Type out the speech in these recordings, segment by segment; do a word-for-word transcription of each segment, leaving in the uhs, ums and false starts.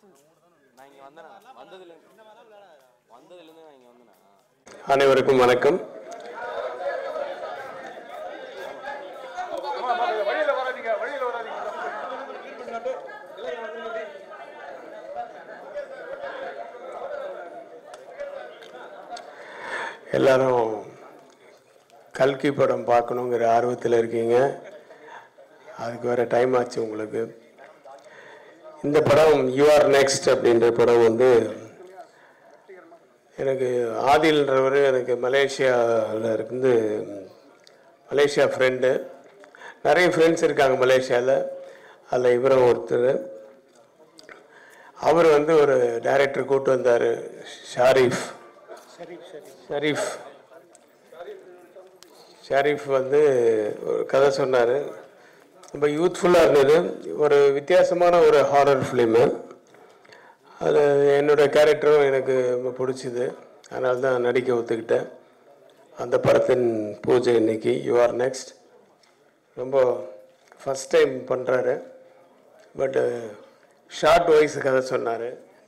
அனைவருக்கும் வணக்கம். எல்லாரும் கல்கி படம் பார்க்கணுங்கிற ஆர்வத்தில் இருக்கீங்க. அதுக்கு வேற டைம் ஆச்சு உங்களுக்கு. இந்த படம் யூ ஆர் நெக்ஸ்ட் அப்படின்ற படம் வந்து எனக்கு ஆதில்ன்றவர் எனக்கு மலேசியாவில் இருந்து மலேசியா ஃப்ரெண்டு, நிறைய ஃப்ரெண்ட்ஸ் இருக்காங்க மலேசியாவில். அதில் இவரும் ஒருத்தர். அவர் வந்து ஒரு டைரக்டர் கூப்பிட்டு வந்தார், ஷாரிஃப் ஷரீஃப் ஷரீஃப் வந்து ஒரு கதை சொன்னார். ரொம்ப யூத்ஃபுல்லாக இருந்தது. ஒரு வித்தியாசமான ஒரு ஹாரர் ஃபிலிமு. அது என்னோடய கேரக்டரும் எனக்கு ரொம்ப பிடிச்சிது. அதனால தான் நடிக்க ஒத்துக்கிட்டேன். அந்த படத்தின் பூஜை இன்னைக்கு. யூ ஆர் நெக்ஸ்ட் ரொம்ப ஃபஸ்ட் டைம் பண்ணுறாரு. பட்டு ஷார்ட் வாய்ஸ் கதை சொன்னார்.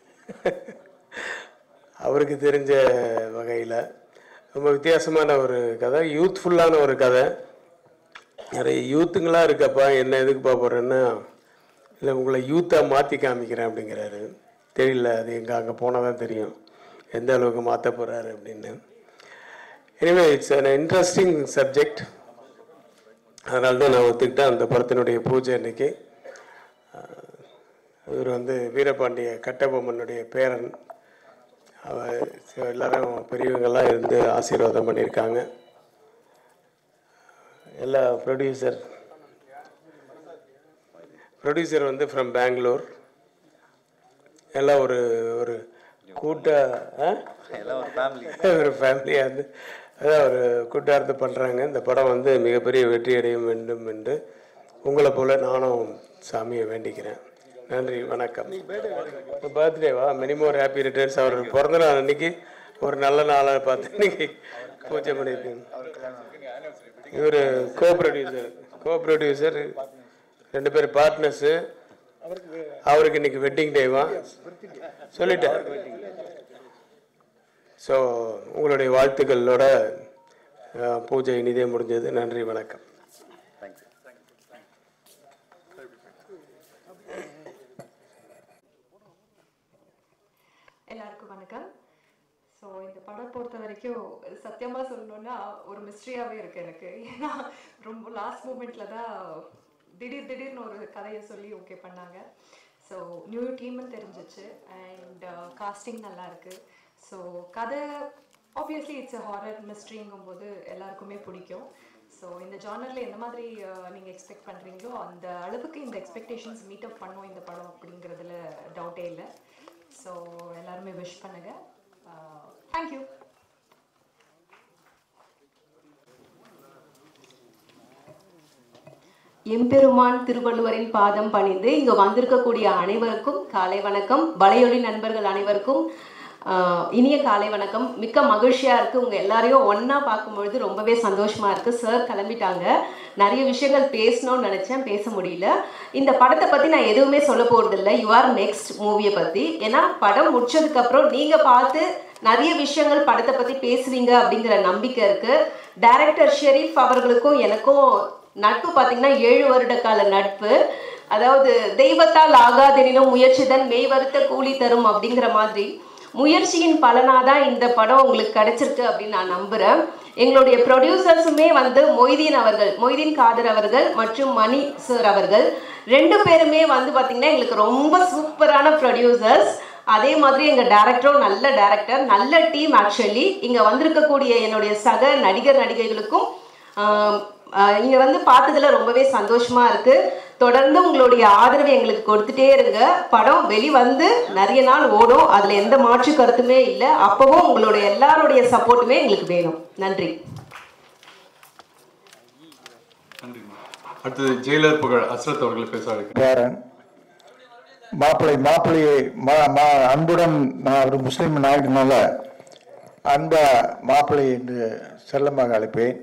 அவருக்கு தெரிஞ்ச வகையில் ரொம்ப வித்தியாசமான ஒரு கதை, யூத்ஃபுல்லான ஒரு கதை. நிறைய யூத்துங்களாக இருக்கப்பா, என்ன எதுக்கு பார்ப்போறேன்னா, இல்லை உங்களை யூத்தாக மாற்றி காமிக்கிறேன் அப்படிங்கிறாரு. தெரியல, அது எங்கே அங்கே போனால் தான் தெரியும் எந்த அளவுக்கு மாற்ற போகிறாரு அப்படின்னு. Anyway it's an interesting subject. அதனால தான் நான் ஒத்துக்கிட்டேன். அந்த படத்தினுடைய பூஜை அன்னைக்கு. இவர் வந்து வீரபாண்டிய கட்டபொம்மனுடைய பேரன். அவர் எல்லோரும் பெரியவங்கள்லாம் இருந்து ஆசீர்வாதம் பண்ணியிருக்காங்க. எல்லா ப்ரொடியூசர் ப்ரொடியூசர் வந்து ஃப்ரம் பெங்களூர். எல்லாம் ஒரு ஒரு கூட்ட ஒரு ஃபேமிலியாக இருந்து அதான் ஒரு கூட்டார்த்து பண்ணுறாங்க. இந்த படம் வந்து மிகப்பெரிய வெற்றி அடையும் வேண்டும் என்று உங்களை போல் நானும் சாமியை வேண்டிக்கிறேன். நன்றி, வணக்கம். பர்த்டேவா? Minimum happy returns. அவர் பிறந்த நாள் அன்னைக்கு ஒரு நல்ல நாளாக பார்த்து இன்னைக்கு பூஜை பண்ணியிருக்கேன். இவர் கோ ப்ரொடியூசர் கோ ப்ரொடியூசர் ரெண்டு பேர் பார்ட்னர்ஸு. அவருக்கு இன்னைக்கு வெட்டிங் டேவா சொல்லிட்டேன். ஸோ உங்களுடைய வாழ்த்துக்களோட பூஜை இனிதே முடிஞ்சது. நன்றி, வணக்கம். எல்லாருக்கும் வணக்கம். ஸோ இந்த படம் பொறுத்த வரைக்கும் சத்தியமாக சொல்லணுன்னா ஒரு மிஸ்ட்ரியாகவே இருக்குது எனக்கு. ஏன்னா ரொம்ப லாஸ்ட் மூமெண்ட்டில் தான் திடீர் திடீர்னு ஒரு கதையை சொல்லி ஓகே பண்ணாங்க. ஸோ நியூ டீம்னு தெரிஞ்சிச்சு. அண்ட் காஸ்டிங் நல்லா இருக்குது. ஸோ கதை ஆப்வியஸ்லி இட்ஸ் அ ஹாரர் மிஸ்ட்ரிங்கும் போது எல்லாருக்குமே பிடிக்கும். ஸோ இந்த ஜானரில் எந்த மாதிரி நீங்கள் எக்ஸ்பெக்ட் பண்ணுறீங்களோ அந்த அளவுக்கு இந்த எக்ஸ்பெக்டேஷன்ஸ் மீட் அப் பண்ணும் இந்த படம் அப்படிங்கிறதுல டவுட்டே இல்லை. ஸோ எல்லாருமே விஷ் பண்ணுங்க. தேங்க்யூ. எம்பெருமான் திருவள்ளுவரின் பாதம் பணிந்து இங்கு வந்திருக்கக்கூடிய அனைவருக்கும் காலை வணக்கம். வலையொலி நண்பர்கள் அனைவருக்கும் இனிய காலை வணக்கம். மிக்க மகிழ்ச்சியாக இருக்குது. உங்கள் எல்லாரையும் ஒன்றா பார்க்கும்பொழுது ரொம்பவே சந்தோஷமாக இருக்குது. சார் கிளம்பிட்டாங்க. நிறைய விஷயங்கள் பேசணும்னு நினச்சேன், பேச முடியல. இந்த படத்தை பற்றி நான் எதுவுமே சொல்ல போகிறதில்ல, யூ ஆர் நெக்ஸ்ட் மூவியை பற்றி. ஏன்னா படம் முடிச்சதுக்கப்புறம் நீங்கள் பார்த்து நிறைய விஷயங்கள் படத்தை பற்றி பேசுவீங்க அப்படிங்கிற நம்பிக்கை இருக்குது. டைரக்டர் ஷெரீஃப் அவர்களுக்கும் எனக்கும் நட்பு பார்த்திங்கன்னா ஏழு வருட கால நட்பு. அதாவது தெய்வத்தால் ஆகாதெனினும் முயற்சிதான் மெய் வருத்த கூலி தரும் அப்படிங்கிற மாதிரி முயற்சியின் பலனாதான் இந்த படம் உங்களுக்கு கிடைச்சிருக்கு அப்படின்னு நான் நம்புகிறேன். எங்களுடைய ப்ரொடியூசர்ஸுமே வந்து மொய்தீன் அவர்கள், மொய்தீன் காதர் அவர்கள் மற்றும் மணி சார் அவர்கள் ரெண்டு பேருமே வந்து பார்த்திங்கன்னா எங்களுக்கு ரொம்ப சூப்பரான ப்ரொடியூசர்ஸ். அதே மாதிரி எங்கள் டேரக்டரும் நல்ல டேரக்டர், நல்ல டீம். ஆக்சுவலி இங்கே வந்திருக்கக்கூடிய என்னுடைய சக நடிகர் நடிகைகளுக்கும் இங்கே வந்து பார்த்ததுல ரொம்பவே சந்தோஷமாக இருக்குது. தொடர்ந்து உங்களுடைய ஆதரவை எங்களுக்கு கொடுத்துட்டே இருங்க. படம் வெளிவந்து நிறைய நாள் ஓடும், அதில் எந்த மாற்று கருத்துமே இல்லை. அப்பவும் உங்களுடைய எல்லாருடைய சப்போர்ட்டுமே எங்களுக்கு வேணும். நன்றி. அடுத்தது ஜெயிலர் புகழ் அஸ்ரத் அவர்களை பேச மாப்பிள்ளை மாப்பிள்ளையை அன்புடன் நான் ஒரு முஸ்லீம் நாயகனால அன்பா மாப்பிள்ளை என்று செல்லமாக அழைப்பேன்.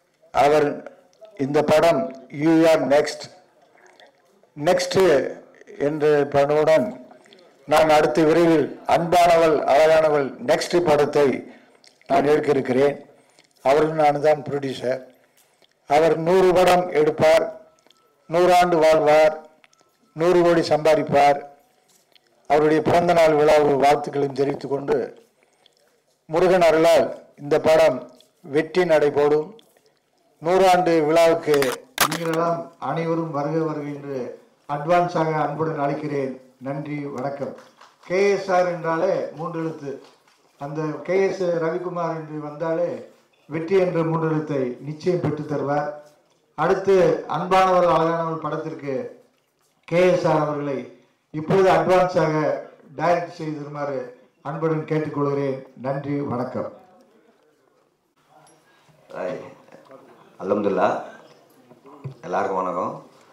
அவர் இந்த படம் யூ ஆர் நெக்ஸ்ட் நெக்ஸ்ட் என்ற படத்துடன் நான் அடுத்து விரைவில் அன்பானவள் அழகானவள் நெக்ஸ்ட் படத்தை நான் எடுக்க இருக்கிறேன். அவரும் நான் தான் ப்ரொடியூசர். அவர் நூறு படம் எடுப்பார், நூறாண்டு வாழ்வார், நூறு கோடி சம்பாதிப்பார். அவருடைய பிறந்த நாள் விழா வாழ்த்துக்களையும் தெரிவித்துக் கொண்டு முருகன் அருளால் இந்த படம் வெற்றி நடைபோடும். நூறாண்டு விழாவுக்கு நீங்களெல்லாம் அனைவரும் வருக வருக என்று அட்வான்ஸாக அன்புடன் அழைக்கிறேன். நன்றி, வணக்கம். கேஎஸ்ஆர் என்றாலே மூன்று எழுத்து. அந்த கேஎஸ் ரவிக்குமார் என்று வந்தாலே வெற்றி என்ற மூன்று எழுத்தை நிச்சயம் பெற்று தருவார். அடுத்து அன்பானவள் அழகானவள் படத்திற்கு கேஎஸ்ஆர் அவர்களை இப்போது அட்வான்ஸாக டைரக்ட் செய்து தருமாறு அன்புடன் கேட்டுக்கொள்கிறேன். நன்றி, வணக்கம். அல்ஹம்துலில்லாஹ், எல்லாருக்கும் வணக்கம்.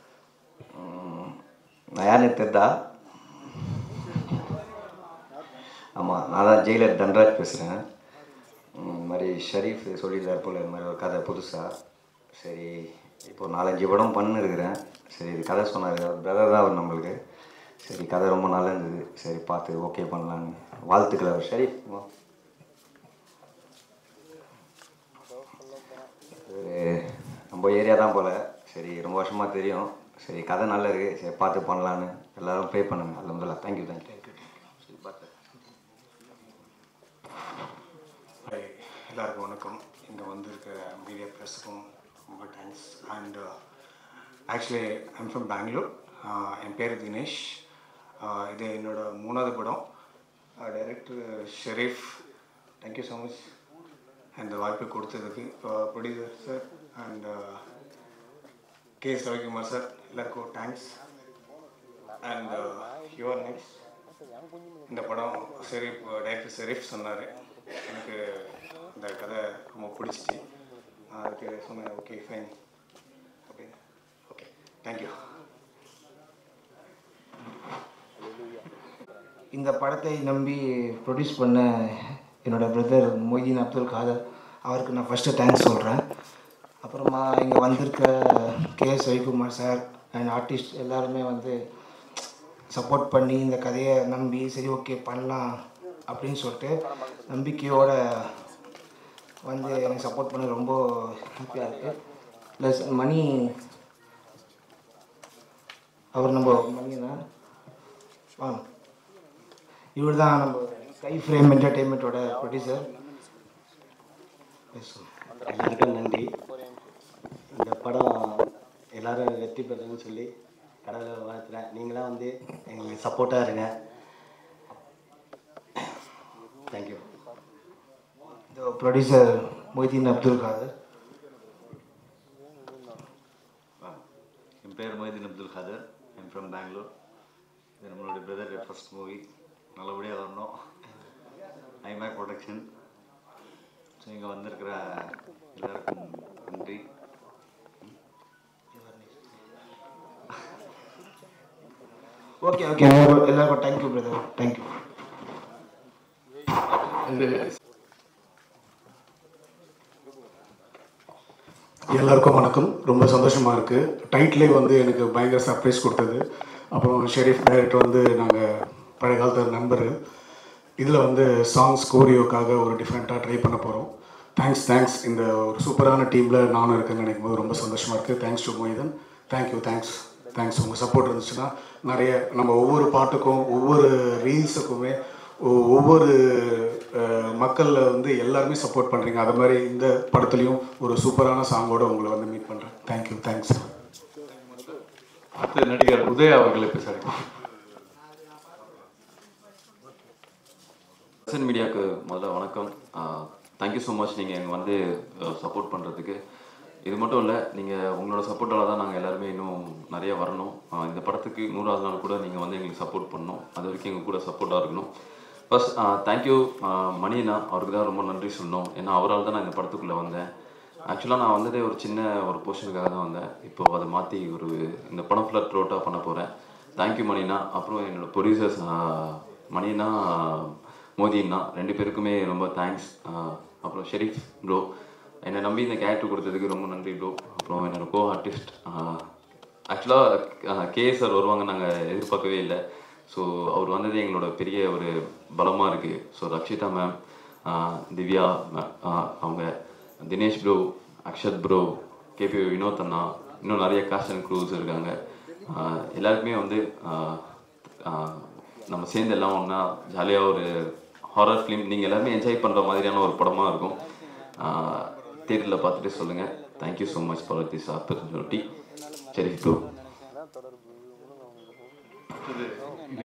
நான் யாருன்னு தெரிதா? ஆமாம், நான் தான் ஜெயிலர் தன்ராஜ் பேசுகிறேன். இந்த மாதிரி ஷரீஃப் சொல்லியிருந்தார் போல் இந்த மாதிரி ஒரு கதை புதுசாக. சரி, இப்போ நாலஞ்சு படம் பண்ணிருக்கிறேன். சரி, இது கதை சொன்னார், பிரதர் தான் அவர் நம்மளுக்கு. சரி, கதை ரொம்ப நல்லா இருந்தது. சரி, பார்த்து ஓகே பண்ணலான்னு வாழ்த்துக்கள். அவர் ஷரீஃப் நம்ம ஏரியா தான் போல். சரி, ரொம்ப வருஷமாக தெரியும். சரி, கதை நல்லா இருக்குது. சரி, பார்த்து பண்ணலான்னு எல்லோரும் ப்ரே பண்ணுங்க. அல்ஹம்துலில்லாஹ். தேங்க்யூ தேங்க்யூ சரி, பார்த்து எல்லாருக்கும் வணக்கம். இங்கே வந்திருக்க மீடியா ப்ரெஸ்ஸுக்கும் ரொம்ப thanks. And actually I'm from Bangalore. என் பேர் தினேஷ். இது என்னோட மூணாவது படம். Director Sherif, thank you so much அந்த வாய்ப்பு கொடுத்ததுக்கு. Producer sir and K S Ravikumar sir, எல்லாருக்கும் தேங்க்ஸ். அண்ட் யுவர் நெக்ஸ்ட் இந்த படம் ஷெரீஃப், டைரக்டர் ஷெரீஃப் சொன்னார். எனக்கு இந்த கதை ரொம்ப பிடிச்சிச்சு. அதுக்கு சொன்னேன் ஓகே ஃபைன் அப்படின்னு. Okay, thank you. இந்த படத்தை நம்பி ப்ரொடியூஸ் பண்ண என்னோடய பிரதர் மொய்தீன் அப்துல் காதர், அவருக்கு நான் ஃபஸ்ட்டு தேங்க்ஸ் சொல்கிறேன். அப்புறமா இங்கே வந்திருக்க K S Ravikumar sir and artist எல்லாருமே வந்து சப்போர்ட் பண்ணி இந்த கதையை நம்பி சரி ஓகே பண்ணலாம் அப்படின்னு சொல்லிட்டு நம்பிக்கையோடு வந்து எனக்கு சப்போர்ட் பண்ண ரொம்ப ஹாப்பியாக இருக்குது. ப்ளஸ் மணி, அவர் நம்ம மணினா ஆ இவர் தான் நம்ம ஸ்கை ஃப்ரேம் என்டர்டெயின்மெண்ட்டோட ப்ரொடியூசர். எல்லாருக்கும் நன்றி. இந்த படம் எல்லோரும் வெற்றி பெறணும்னு சொல்லி கடவுளை வாழ்த்துறேன். நீங்களாம் வந்து எங்களுக்கு சப்போர்ட்டாக இருங்க. தேங்க்யூ. இந்த ப்ரொடியூசர் மொய்தீன் அப்துல் காதர். என் பேர் மொய்தீன் அப்துல் காதர். I'm from Bangalore. இது நம்மளுடைய பிரதர் ஃபர்ஸ்ட் மூவி. நல்லபடியாக வரணும். IMac production. ஸோ இங்கே வந்திருக்கிற எல்லாருக்கும் நன்றி. ஓகே ஓகே எல்லாருக்கும் தேங்க்யூ பிரதர், தேங்க்யூ. எல்லாருக்கும் வணக்கம். ரொம்ப சந்தோஷமாக இருக்குது. டைட்டிலே வந்து எனக்கு பயங்கர சர்ப்ரைஸ் கொடுத்தது. அப்புறம் ஷெரீஃப் டைரக்டர் வந்து நாங்கள் பழைய காலத்து நண்பர்கள். இதில் வந்து சாங்ஸ் கோரியோக்காக ஒரு டிஃப்ரெண்ட்டாக ட்ரை பண்ண போகிறோம். தேங்க்ஸ் தேங்க்ஸ் இந்த ஒரு சூப்பரான டீமில் நானும் இருக்கேன்னு நினைக்கும் போது ரொம்ப சந்தோஷமாக இருக்குது. Thanks to Moideen. Thank you, thanks thanks. உங்கள் சப்போர்ட் இருந்துச்சுன்னா நிறைய நம்ம ஒவ்வொரு பாட்டுக்கும் ஒவ்வொரு ரீல்ஸுக்குமே ஒவ்வொரு மக்கள் வந்து எல்லாருமே சப்போர்ட் பண்ணுறீங்க. அது மாதிரி இந்த படத்துலையும் ஒரு சூப்பரான சாங்கோடு உங்களை வந்து மீட் பண்ணுறேன். Thank you, thanks. அடுத்து நடிகர் உதயா அவர்களை பேசுகிறேன். பிரசன்ட் மீடியாவுக்கு முதல்ல வணக்கம். தேங்க்யூ ஸோ மச் நீங்கள் எங்கள் வந்து சப்போர்ட் பண்ணுறதுக்கு. இது மட்டும் இல்லை, நீங்கள் உங்களோட சப்போர்ட்டால் தான் நாங்கள் எல்லாருமே இன்னும் நிறைய வரணும். இந்த படத்துக்கு நூறாவது நாள் கூட நீங்கள் வந்து எங்களுக்கு சப்போர்ட் பண்ணணும். அது வரைக்கும் எங்கள் கூட சப்போர்ட்டாக இருக்கணும். ஃபர்ஸ்ட் தேங்க்யூ மணினா, அவருக்கு தான் ரொம்ப நன்றி சொல்லணும். ஏன்னா அவரால் தான் நான் இந்த படத்துக்குள்ளே வந்தேன். ஆக்சுவலாக நான் வந்ததே ஒரு சின்ன ஒரு போர்ஷனுக்காக தான் வந்தேன். இப்போது அதை மாற்றி ஒரு இந்த படம் ஃபுல்லாக த்ரோட்டாக பண்ண போகிறேன். தேங்க்யூ மணினா. அப்புறம் என்னோடய ப்ரொடியூசர்ஸ் மணினா, மோதினா, ரெண்டு பேருக்குமே ரொம்ப தேங்க்ஸ். அப்புறம் ஷெரீஃப் ப்ரோ, என்னை நம்பி இந்த கேரக்டர் கொடுத்ததுக்கு ரொம்ப நன்றி ப்ரோ. அப்புறம் என்னோடய கோ ஆர்டிஸ்ட் ஆக்சுவலாக கே சார் வருவாங்க நாங்கள் எதிர்பார்க்கவே இல்லை. ஸோ அவர் வந்தது எங்களோட பெரிய ஒரு பலமாக இருக்குது. So Rakshita ma'am, Divya ma'am, அவங்க Dinesh bro, Akshath bro, K P Vinod அண்ணா, இன்னும் நிறைய காஸ்ட் அண்ட் க்ரூஸ் இருக்காங்க. எல்லாருக்குமே வந்து நம்ம சேர்ந்து எல்லாம் ஒன்றா ஜாலியாக ஒரு ஹாரர் ஃபிலிம் நீங்கள் எல்லாருமே என்ஜாய் பண்ணுற மாதிரியான ஒரு படமாக இருக்கும். தியேட்டரில் பார்த்துட்டு சொல்லுங்கள். Thank you so much for this opportunity. Sherif bro.